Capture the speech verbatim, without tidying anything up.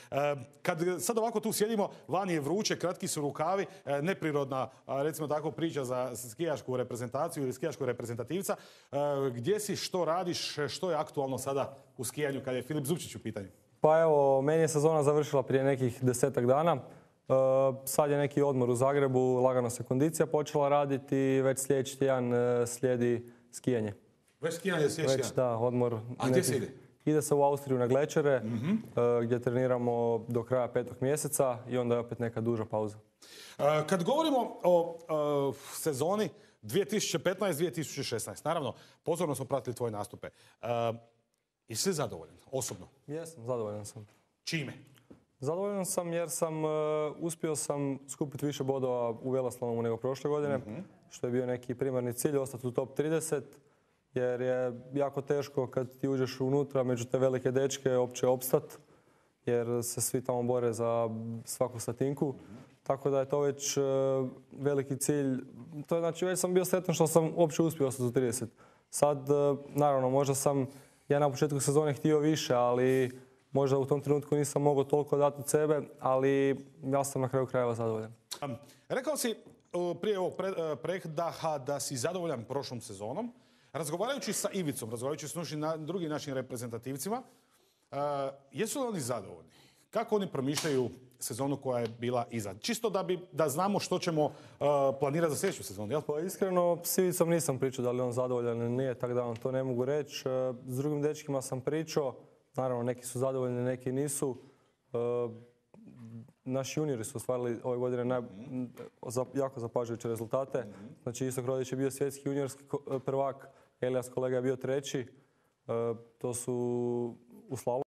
Kad sad ovako tu sjedimo, vani je vruće, kratki su rukavi, neprirodna, recimo tako, priča za skijašku reprezentaciju ili skijaškog reprezentativca. Gdje si, što radiš, što je aktualno sada u skijanju kad je Filip Zupčić u pitanju? Pa evo, meni je sezona završila prije nekih desetak dana. Uh, sad je neki odmor u Zagrebu, lagano se kondicija počela raditi i već sljedeći tjedan uh, slijedi skijanje. Već skijanje sljedeći Već, da, odmor. A gdje se ide? Ide se u Austriju na Glečere, Mm-hmm. uh, gdje treniramo do kraja petog mjeseca i onda je opet neka duža pauza. Uh, kad govorimo o uh, sezoni dvije tisuće petnaeste dvije tisuće šesnaeste, naravno, pozorno smo pratili tvoje nastupe. Uh, jesi li zadovoljan, osobno? Jesam, zadovoljan sam. Čime? Zadovoljan sam jer sam uh, uspio sam skupiti više bodova u veleslalomu nego prošle godine, mm-hmm. što je bio neki primarni cilj, ostati u top trideset, jer je jako teško kad ti uđeš unutra među te velike dečke opće opstat, jer se svi tamo bore za svaku statinku. Mm-hmm. Tako da je to već uh, veliki cilj. To je, znači, već sam bio sretan što sam uopće uspio ostati u trideset. Sad, uh, naravno, možda sam ja na početku sezone htio više, ali možda u tom trenutku nisam mogao toliko dati od sebe, ali ja sam na kraju krajeva zadovoljan. Um, rekao si uh, prije ovog pre, uh, predaha da si zadovoljan prošlom sezonom. Razgovarajući sa Ivicom, razgovarajući s našim, na, drugim našim reprezentativcima, uh, jesu li oni zadovoljni? Kako oni promišljaju sezonu koja je bila iza? Čisto da, bi, da znamo što ćemo uh, planirati za sljedeću sezonu, jel? Pa iskreno, s Ivicom nisam pričao da li on zadovoljan ili nije, tako da vam to ne mogu reći. Uh, s drugim dečkima sam pričao. Naravno, neki su zadovoljni, neki nisu. Uh, naši juniori su ostvarili ove godine naj, mm-hmm. za, jako zapažujuće rezultate. Mm-hmm. Znači, Istok Rodić je bio svjetski juniorski prvak, Elijas kolega je bio treći. Uh, to su u slalomu.